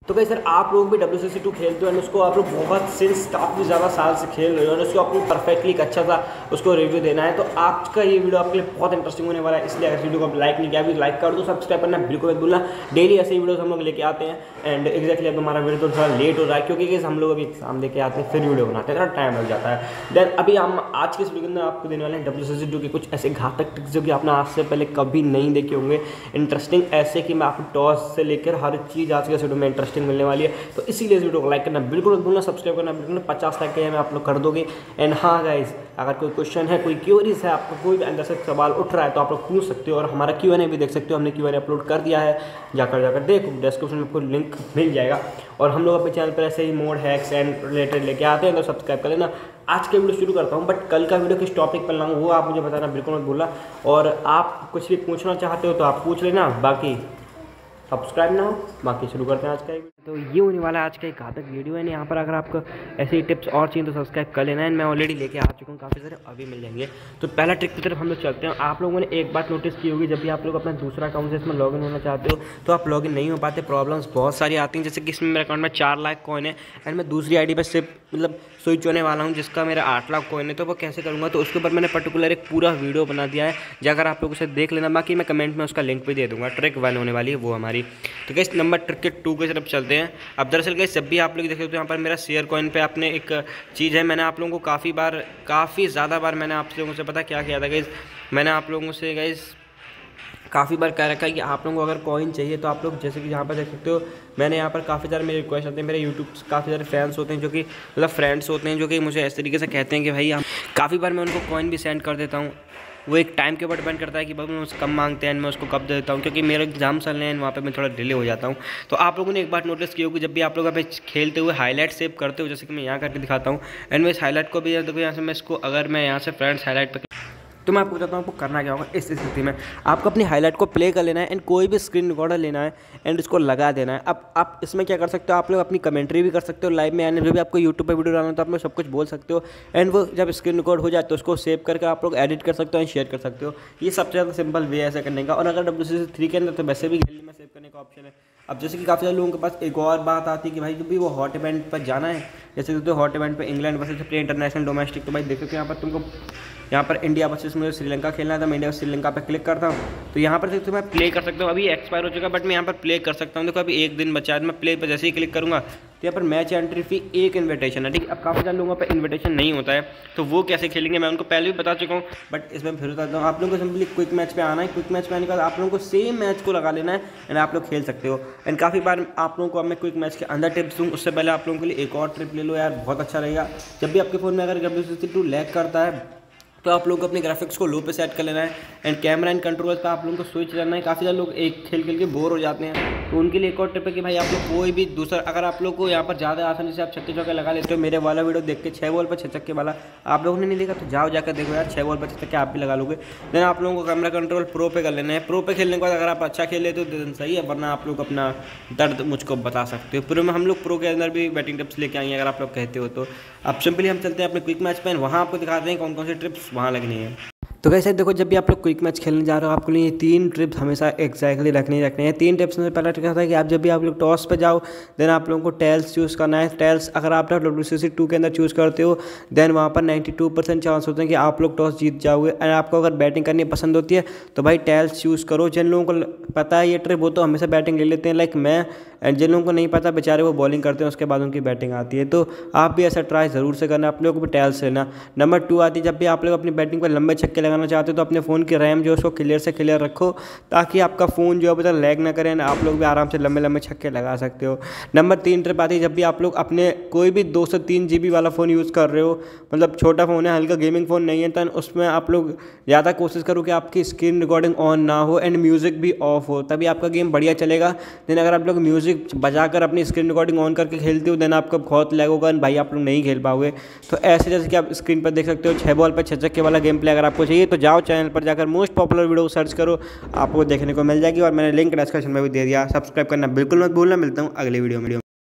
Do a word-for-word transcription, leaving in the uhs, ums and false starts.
तो भाई सर आप लोग भी डब्ल्यू सी सी टू खेलते हो और उसको आप लोग बहुत सिंस काफ़ी ज़्यादा साल से खेल रहे हो और उसको आपको परफेक्टली एक अच्छा सा उसको रिव्यू देना है। तो आज का ये वीडियो आपके लिए बहुत इंटरेस्टिंग होने वाला है, इसलिए अगर वीडियो को आप लाइक नहीं किया अभी लाइक कर दो, सब्सक्राइब करना बिल्कुल मत भूलना। डेली ऐसे ही वीडियोस हम लोग लेके आते हैं एंड एक्जैक्टली अब हमारा वीडियो तो थोड़ा लेट हो रहा है क्योंकि हम लोग अभी एग्जाम देके आते हैं फिर वीडियो बनाते हैं, थोड़ा टाइम लग जाता है। देन अभी हम आज के इस वीडियो में आपको देने वाले हैं डब्ल्यू सी सी टू के कुछ ऐसे घातक ट्रिक्स जो कि आपने आज से पहले कभी नहीं देखे होंगे। इंटरेस्टिंग ऐसे कि मैं आपको टॉस से लेकर हर चीज़ आज के इस वीडियो में इंटरेस्टिंग मिलने वाली है। तो इसीलिए इस वीडियो को लाइक करना बिल्कुल मत भूलना, सब्सक्राइब करना बिल्कुल पचास लाइक के में आप लोग कर दोगे। एंड हाँ गाइस, अगर कोई क्वेश्चन है, कोई क्यूरीज है, आपको कोई भी अंदर से सवाल उठ रहा है तो आप लोग पूछ सकते हो और हमारा क्यू एन ए भी देख सकते हो। हमने क्यू एन ए अपलोड कर दिया है, जाकर जाकर देखो, डिस्क्रिप्शन में आपको लिंक मिल जाएगा। और हम लोग अपने चैनल पर ऐसे ही मोड हैक्स एंड रिलेटेड लेके आते हैं, तो सब्सक्राइब कर लेना। आज के वीडियो शुरू करता हूँ, बट कल का वीडियो किस टॉपिक पर लाऊँ वो आप मुझे बताना बिल्कुल मत भूलना। और आप कुछ भी पूछना चाहते हो तो आप पूछ लेना, बाकी सब्सक्राइब ना हो। बाकी शुरू करते हैं आज का एक तो ये होने वाला है आज का एक घातक वीडियो है। यहाँ पर अगर आपको ऐसे ही टिप्स और चाहिए तो सब्सक्राइब कर लेना है। मैं ऑलरेडी लेके आ चुका हूँ काफ़ी सारे, अभी मिल जाएंगे। तो पहला ट्रिक की तरफ हम लोग चलते हैं। आप लोगों ने एक बात नोटिस की होगी, जब भी आप लोग अपना दूसरा अकाउंट से इसमें लॉगिन होना चाहते हो तो आप लॉगिन नहीं हो पाते, प्रॉब्लम्स बहुत सारी आती हैं। जैसे कि इसमें मेरे अकाउंट में चार लाख कॉइन है एंड मैं दूसरी आई डी पर सिर्फ मतलब स्विच होने वाला हूँ जिसका मेरा आठ लाख कॉइन है। तो वो कैसे करूँगा, तो उसके ऊपर मैंने पर्टिकुलर एक पूरा वीडियो बना दिया है, जाकर आप लोग उसे देख लेना। बाकी मैं कमेंट में उसका लिंक भी दे दूँगा। ट्रिक वन होने वाली है वो हमारी। तो गाइस नंबर ट्रिक के टू की तरफ चलते हैं। अब दरअसल गाइस जब भी आप लोग देख सकते हो यहाँ पर मेरा शेयर कॉइन पे आपने एक चीज़ है, मैंने आप लोगों को काफ़ी बार काफ़ी ज़्यादा बार मैंने आप लोगों से पता क्या किया था गाइस, मैंने आप लोगों से गाइस काफ़ी बार कह रखा है कि आप लोगों को अगर कॉइन चाहिए तो आप लोग जैसे कि यहाँ पर देख सकते हो, मैंने यहाँ पर काफ़ी सारे मेरे रिक्वेस्ट आते हैं। मेरे यूट्यूब काफ़ी सारे फैंस होते हैं जो कि मतलब फ्रेंड्स होते हैं जो कि मुझे इस तरीके से कहते हैं कि भाई हम काफ़ी बार मैं उनको कॉइन भी सेंड कर देता हूँ। वो एक टाइम के ऊपर डिपेंड करता है कि भाई मैं उसको कम मांगते हैं मैं उसको कब दे देता हूँ, क्योंकि मेरे एग्जाम चल रहे हैं वहाँ पे मैं थोड़ा डिले हो जाता हूँ। तो आप लोगों ने एक बात नोटिस की होगी, जब भी आप लोग अभी खेलते हुए हाईलाइट सेव करते हो, जैसे कि मैं यहाँ करके दिखाता हूँ एंड मैं इस हाईलाइट को भी देखो यहाँ से मैं इसको अगर मैं यहाँ से फ्रेंड्स हाईलाइट पर तो मैं आपको बताता हूँ आपको करना क्या होगा। इस स्थिति में आपको अपनी हाईलाइट को प्ले कर लेना है एंड कोई भी स्क्रीन रिकॉर्डर लेना है एंड इसको लगा देना है। अब आप इसमें क्या कर सकते हो, आप लोग अपनी कमेंट्री भी कर सकते हो लाइव में, यानी जब भी आपको यूट्यूब पे वीडियो डालना है तो आप लोग सब कुछ बोल सकते हो एंड वो जब स्क्रीन रिकॉर्ड हो जाए तो उसको सेव करके आप लोग एडिट कर सकते हो एंड शेयर कर सकते हो। ये सबसे ज़्यादा सिंपल वे है ऐसा करने का। और अगर डब्ल्यू सी सी थ्री के अंदर तो वैसे भी गैलरी में सेव करने का ऑप्शन है। अब जैसे कि काफ़ी सारे लोगों के पास एक और बात आती है कि भाई जब भी वो हॉट इवेंट पर जाना है, जैसे तो हॉट इवेंट पर England versus play international domestic, तो भाई देखो कि यहाँ पर तुमको यहाँ पर इंडिया वर्सेस मुझे श्रीलंका खेलना है, तो मैं इंडिया श्रीलंका पे क्लिक करता हूँ तो यहाँ पर देखो मैं प्ले कर सकता हूँ। अभी एक्सपायर हो चुका बट मैं यहाँ पर प्ले कर सकता हूँ। देखो अभी एक दिन बचा है, मैं प्ले पर जैसे ही क्लिक करूँगा तो यहाँ पर मैच एंट्री फी एक इन्विटेशन है, ठीक है। अब काफ़ी सारे लोगों पर इन्विटेशन नहीं होता है तो वो कैसे खेलेंगे मैं उनको पहले भी बता चुका हूँ, बट इसमें फिर बताता हूँ। आप लोगों को सिंपली क्विक मैच पे आना है, क्विक मैच पे आने के बाद आप लोगों को सेम मैच को लगा लेना है एंड आप लोग खेल सकते हो। एंड काफ़ी बार आप लोगों को अब मैं क्विक मैच के अंदर टिप्स दूँ, उससे पहले आप लोगों के लिए एक और ट्रिप ले लो यार, बहुत अच्छा रहेगा। जब भी आपके फ़ोन में अगर W C C two lag करता है तो आप लोग अपने ग्राफिक्स को लो पे सेट कर लेना है एंड कैमरा एंड कंट्रोल का आप लोगों को स्विच करना है। काफ़ी सारे लोग एक खेल खेल के बोर हो जाते हैं, तो उनके लिए एक और टिप है कि भाई आप लोग कोई भी दूसरा, अगर आप लोग को यहाँ पर ज़्यादा आसानी से आप छक्के चौके लगा लेते हो, मेरे वाला वीडियो देख के छः बॉल पर छः छक्के वाला आप लोगों ने नहीं देखा तो जाओ जाकर देखो यार, छः बॉल पर छः छक्के आप भी लगा लोगे। देन आप लोगों को कैमरा कंट्रोल प्रो पे कर लेना है। प्रो पे खेलने के बाद अगर आप अच्छा खेल लेते हो तो सही है, वरना आप लोग अपना दर्द मुझको बता सकते हो। प्रो में हम लोग प्रो के अंदर भी बैटिंग टिप्स लेके आएंगे अगर आप लोग कहते हो तो। अब सिंपली हम चलते हैं अपने क्विक मैच पे, वहाँ आपको दिखाते हैं कौन कौन सी ट्रिप्स वहाँ लगनी है। तो वैसे देखो जब भी आप लोग क्विक मैच खेलने जा रहे हो आपके लिए ये तीन ट्रिप्स हमेशा एक्जैक्टली रखनी ही रखनी है। तीन टिप्स में पहला ट्रिक होता है कि आप जब भी आप लोग टॉस पे जाओ देन आप लोगों को टेल्स चूज़ करना है। टेल्स अगर आप डब्ल्यू सी सी टू के अंदर चूज़ करते हो देन वहाँ पर नाइन्टी टू परसेंट चांस होते हैं कि आप लोग टॉस जीत जाओगे। एंड आपको अगर बैटिंग करनी पसंद होती है तो भाई टेल्स चूज़ करो। जिन लोगों को पता है ये ट्रिक वो तो हमेशा बैटिंग ले लेते हैं लाइक मैं, एंड जिन लोगों को नहीं पता बेचारे वो बॉलिंग करते हैं उसके बाद उनकी बैटिंग आती है। तो आप भी ऐसा ट्राई ज़रूर से करना, अपने को भी टेल्स लेना। नंबर टू आती है जब भी आप लोग अपनी बैटिंग पर लंबे छक्के लगाना चाहते हो तो अपने फ़ोन की रैम जो है उसको क्लियर से क्लियर रखो ताकि आपका फ़ोन जो है बता लैग ना करे, आप लोग भी आराम से लंबे लंबे छक्के लगा सकते हो। नंबर तीन ट्रिप आती है जब भी आप लोग अपने कोई भी दो सौ तीन जी बी वाला फ़ोन यूज़ कर रहे हो, मतलब छोटा फ़ोन है, हल्का गेमिंग फ़ोन नहीं है, तो उसमें आप लोग ज़्यादा कोशिश करो कि आपकी स्क्रीन रिकॉर्डिंग ऑन ना हो एंड म्यूज़िक भी ऑफ हो, तभी आपका गेम बढ़िया चलेगा। देन अगर आप लोग म्यूज़िक बजाकर अपनी स्क्रीन रिकॉर्डिंग ऑन करके खेलते हो देन आपका बहुत लैग होगा भाई, आप लोग नहीं खेल पाओगे। तो ऐसे जैसे कि आप स्क्रीन पर देख सकते हो छः बॉल पर छः छक्के वाला गेम प्ले अगर आपको चाहिए तो जाओ चैनल पर जाकर मोस्ट पॉपुलर वीडियो को सर्च करो, आपको देखने को मिल जाएगी और मैंने लिंक डिस्क्रिप्शन में भी दे दिया। सब्सक्राइब करना बिल्कुल मत भूलना। मिलता हूँ अगले वीडियो में।